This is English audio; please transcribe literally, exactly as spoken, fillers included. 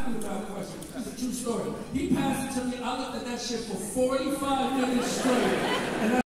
laughing about question. It's a true story. He passed it to me. I looked at that shit for forty-five minutes straight. And I